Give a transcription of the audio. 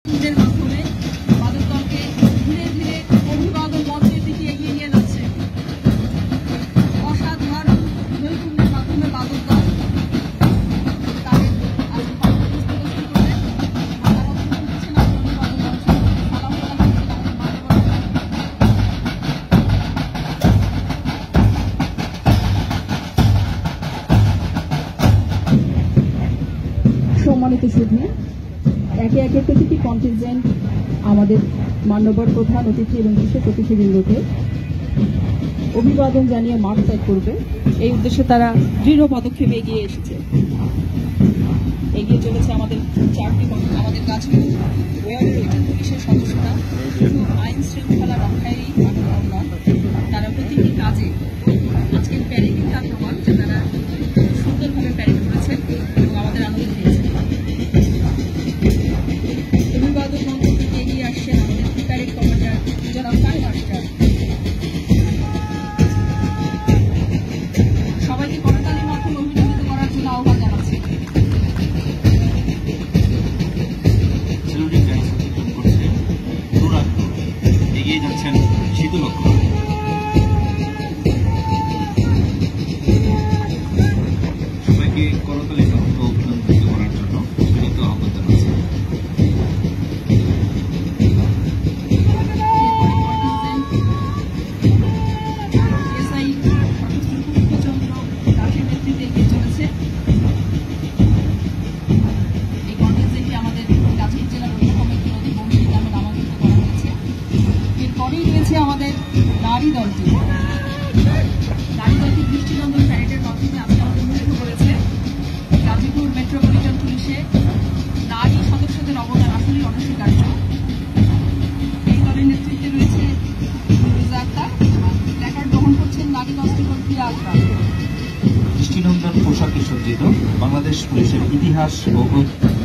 ঈদের মাধ্যমে মাদক দলকে ধীরে ধীরে অভিবাদন মঞ্চের দিকে এগিয়ে নিয়ে যাচ্ছে। অসাধারণ নৈপুণ্যের মাধ্যমে মাদক দল তাদের সম্মানিত শুধু একে একে প্রতিটি কন্টিনজেন্ট আমাদের মান্যবর প্রধান অতিথি এবং বিশেষ অতিথিবৃন্দকে অভিবাদন জানিয়ে মাঠ ত্যাগ করবে। এই উদ্দেশ্যে তারা দৃঢ় পদক্ষেপে এগিয়ে এসেছে। এগিয়ে চলেছে আমাদের চারটি আমাদের গাজীপুর পুলিশের সদস্যরা শুধু আইন শৃঙ্খলা রক্ষায় নন, তারা প্রতিটি কাজে আজকের প্যারেডের কাজ প্রমাণ যে তারা সুন্দরভাবে প্যারেড করেছে এবং আমাদের আনন্দ দিয়েছে। অভিবাদন মঞ্চ থেকে এগিয়ে আসছেন আমাদের প্যারেড কমান্ডার জনাব ফাহিম আশরাফ। সবাইকে করতালির মাধ্যমে অভিনন্দিত করার জন্য আহ্বান জানাচ্ছি। এগিয়ে যাচ্ছেন শীতলক্ষ্য। সবাইকে করতালি মাধ্যমে অভিনন্দিত করার জন্য বিনীত আহ্বান জানাচ্ছি। আমাদের নারী দলটি দৃষ্টিনন্দন প্যারেডের মাধ্যমে আজকে আমাদের মুগ্ধ করেছে। গাজীপুর মেট্রোপলিটন পুলিশে নারী সদস্যদের অবদান আসলেই অনস্বীকার্য। এই দলের নেতৃত্বে রয়েছে রোজা আক্তার এবং প্ল্যাকার্ড গ্রহণ করছেন নারী কনস্টেবল প্রিয়া আকরাম। দৃষ্টিনন্দন পোশাকে সজ্জিত বাংলাদেশ পুলিশের ইতিহাস ও